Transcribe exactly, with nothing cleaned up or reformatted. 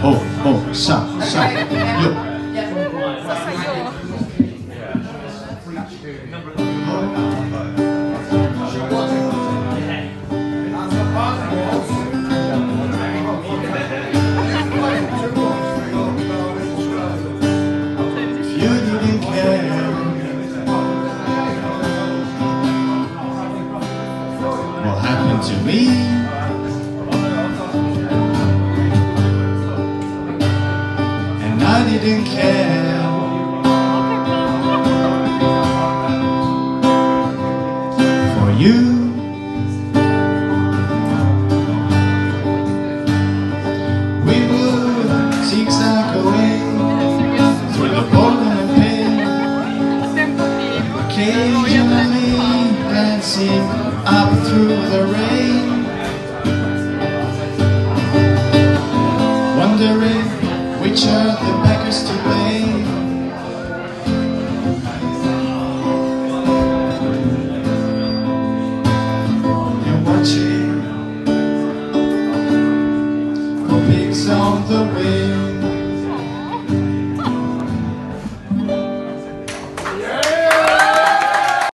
oh, oh, sa, sa, yo. If you didn't care, what happened to me? I didn't care. For you, we would zigzag away through the boredom and pain, occasionally dancing up through the rain, wondering which are the beggars to pay.